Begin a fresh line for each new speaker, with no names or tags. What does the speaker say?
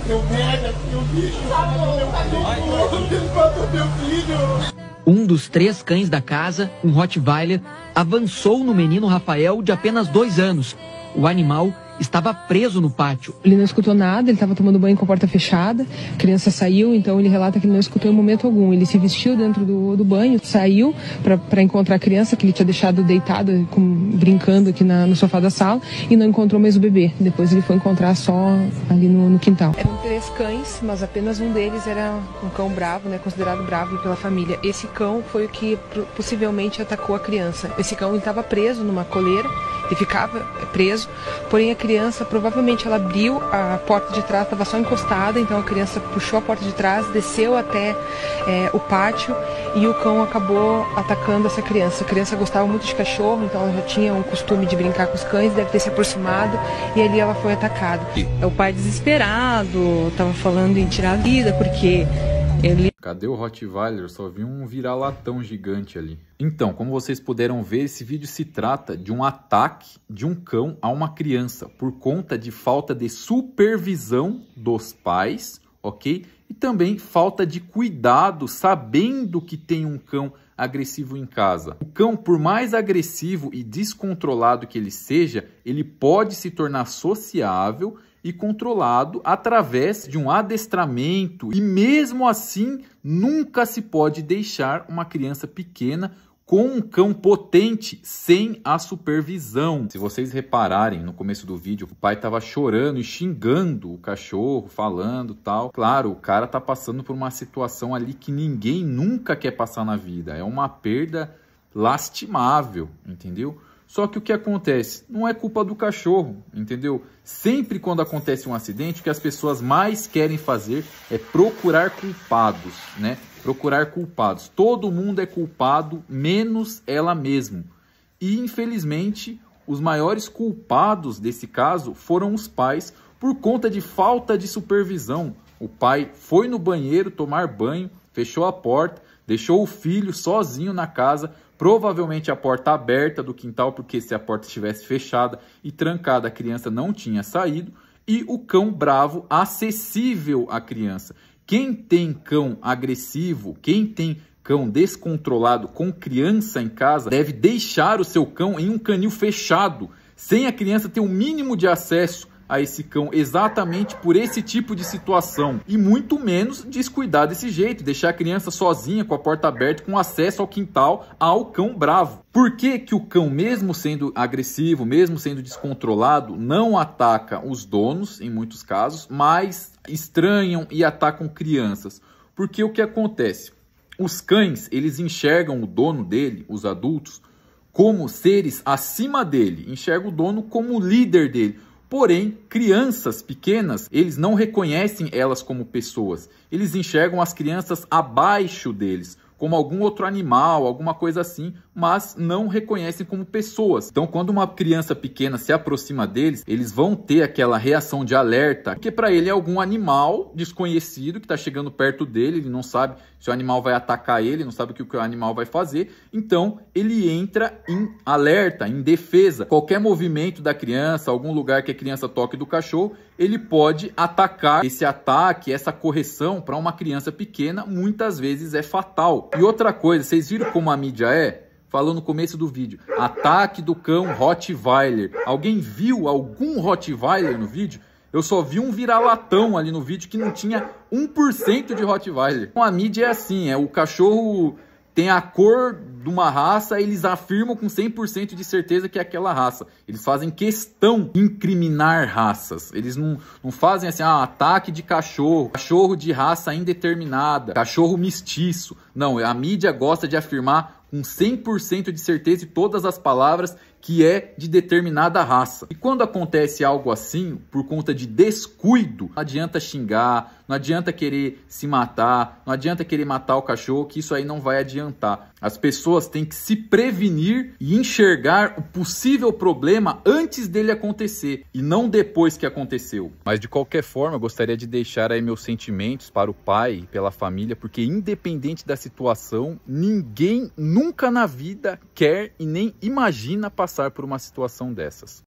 Meu pega, meu bicho, matou meu filho.
Um dos 3 cães da casa, um Rottweiler, avançou no menino Rafael de apenas 2 anos. O animal estava preso no pátio.
Ele não escutou nada, ele estava tomando banho com a porta fechada, a criança saiu, então ele relata que ele não escutou em momento algum. Ele se vestiu dentro do banho, saiu para encontrar a criança, que ele tinha deixado deitada, brincando aqui no sofá da sala, e não encontrou mais o bebê. Depois ele foi encontrar só ali no quintal. Eram 3 cães, mas apenas um deles era um cão bravo, né, considerado bravo pela família. Esse cão foi o que possivelmente atacou a criança. Esse cão estava preso numa coleira, ele ficava preso, porém a criança, provavelmente ela abriu a porta de trás, estava só encostada, então a criança puxou a porta de trás, desceu até o pátio e o cão acabou atacando essa criança. A criança gostava muito de cachorro, então ela já tinha um costume de brincar com os cães, deve ter se aproximado e ali ela foi atacada.
O pai desesperado, estava falando em tirar a vida, porque ele...
Cadê o Rottweiler? Eu só vi um vira-latão gigante ali. Então, como vocês puderam ver, esse vídeo se trata de um ataque de um cão a uma criança por conta de falta de supervisão dos pais, ok? E também falta de cuidado, sabendo que tem um cão agressivo em casa. O cão, por mais agressivo e descontrolado que ele seja, ele pode se tornar sociável e controlado através de um adestramento, e mesmo assim nunca se pode deixar uma criança pequena com um cão potente sem a supervisão. Se vocês repararem no começo do vídeo, o pai estava chorando e xingando o cachorro, falando tal. Claro, o cara tá passando por uma situação ali que ninguém nunca quer passar na vida. É uma perda lastimável, entendeu? Só que o que acontece? Não é culpa do cachorro, entendeu? Sempre quando acontece um acidente, o que as pessoas mais querem fazer é procurar culpados, né? Procurar culpados. Todo mundo é culpado, menos ela mesma. E, infelizmente, os maiores culpados desse caso foram os pais por conta de falta de supervisão. O pai foi no banheiro tomar banho, fechou a porta, deixou o filho sozinho na casa, provavelmente a porta aberta do quintal, porque se a porta estivesse fechada e trancada, a criança não tinha saído, e o cão bravo acessível à criança. Quem tem cão agressivo, quem tem cão descontrolado com criança em casa, deve deixar o seu cão em um canil fechado, sem a criança ter o mínimo de acesso a esse cão, exatamente por esse tipo de situação. E muito menos descuidar desse jeito, deixar a criança sozinha com a porta aberta, com acesso ao quintal ao cão bravo. Por que que o cão, mesmo sendo agressivo, mesmo sendo descontrolado, não ataca os donos, em muitos casos, mas estranham e atacam crianças? Porque o que acontece? Os cães, eles enxergam o dono dele, os adultos, como seres acima dele, enxergam o dono como líder dele. Porém, crianças pequenas, eles não reconhecem elas como pessoas. Eles enxergam as crianças abaixo deles, como algum outro animal, alguma coisa assim, mas não reconhecem como pessoas. Então, quando uma criança pequena se aproxima deles, eles vão ter aquela reação de alerta, porque para ele é algum animal desconhecido que está chegando perto dele, ele não sabe se o animal vai atacar ele, não sabe o que o animal vai fazer, então ele entra em alerta, em defesa. Qualquer movimento da criança, algum lugar que a criança toque do cachorro, ele pode atacar. Esse ataque, essa correção para uma criança pequena, muitas vezes é fatal. E outra coisa, vocês viram como a mídia é? Falou no começo do vídeo, ataque do cão Rottweiler. Alguém viu algum Rottweiler no vídeo? Eu só vi um vira-latão ali no vídeo que não tinha 1% de Rottweiler. Então a mídia é assim, o cachorro tem a cor de uma raça, eles afirmam com 100% de certeza que é aquela raça. Eles fazem questão de incriminar raças. Eles não fazem assim, ataque de cachorro, cachorro de raça indeterminada, cachorro mestiço. Não, a mídia gosta de afirmar com 100% de certeza de todas as palavras que é de determinada raça. E quando acontece algo assim, por conta de descuido, não adianta xingar, não adianta querer se matar, não adianta querer matar o cachorro, que isso aí não vai adiantar. As pessoas têm que se prevenir e enxergar o possível problema antes dele acontecer e não depois que aconteceu. Mas de qualquer forma, eu gostaria de deixar aí meus sentimentos para o pai e pela família, porque independente da situação, ninguém nunca na vida quer e nem imagina passar por uma situação dessas.